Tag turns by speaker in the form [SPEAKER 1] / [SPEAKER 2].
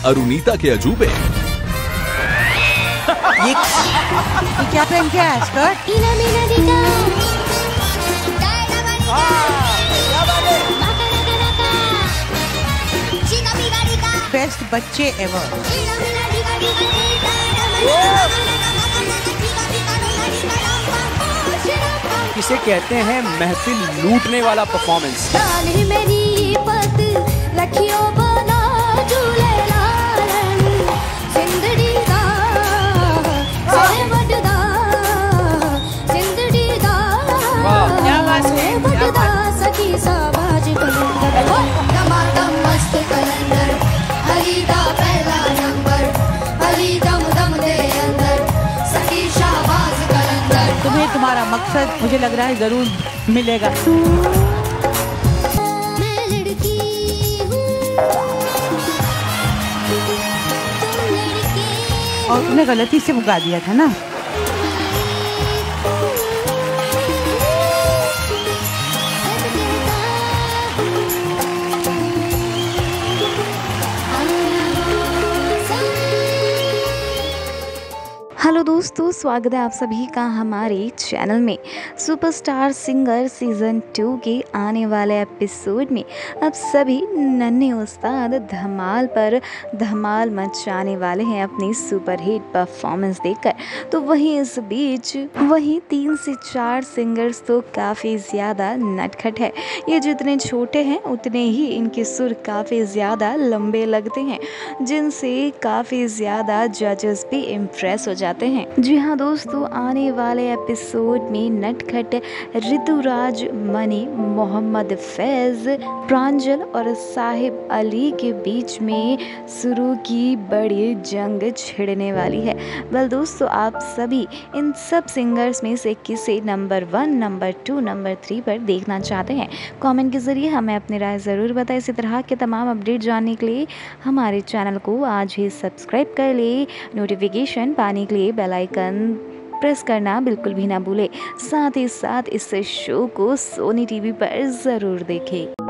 [SPEAKER 1] अरुणीता के अजूबे।
[SPEAKER 2] ये क्या पहन के आया स्कर्ट? बेस्ट बच्चे एवर।
[SPEAKER 3] किसे कहते हैं महफिल लूटने वाला परफॉर्मेंस।
[SPEAKER 2] तुम्हें तुम्हारा मकसद मुझे लग रहा है जरूर मिलेगा। और तुमने गलती से भुगा दिया था ना।
[SPEAKER 4] हेलो दोस्तों, स्वागत है आप सभी का हमारे चैनल में। सुपरस्टार सिंगर सीज़न 2 के आने वाले एपिसोड में अब सभी नन्हे उस्ताद धमाल पर धमाल मचाने वाले हैं अपनी सुपरहिट परफॉर्मेंस देकर। तो वहीं इस बीच 3 से 4 सिंगर्स तो काफ़ी ज़्यादा नटखट है। ये जितने छोटे हैं उतने ही इनके सुर काफ़ी ज़्यादा लंबे लगते हैं, जिनसे काफ़ी ज़्यादा जजेस भी इम्प्रेस हो जाते हैं। जी हाँ दोस्तों, आने वाले एपिसोड में नटखट ऋतुराज, मनी, मोहम्मद फैज, प्रांजल और साहिब अली के बीच में शुरू की बड़ी जंग छिड़ने वाली है। वेल दोस्तों, आप सभी इन सब सिंगर्स में से किसे नंबर 1, नंबर 2, नंबर 3 पर देखना चाहते हैं? कमेंट के ज़रिए हमें अपनी राय ज़रूर बताएं। इसी तरह के तमाम अपडेट जानने के लिए हमारे चैनल को आज ही सब्सक्राइब कर ले। नोटिफिकेशन पाने के लिए बेल आइकन प्रेस करना बिल्कुल भी ना भूले। साथ ही साथ इस शो को सोनी टीवी पर ज़रूर देखें।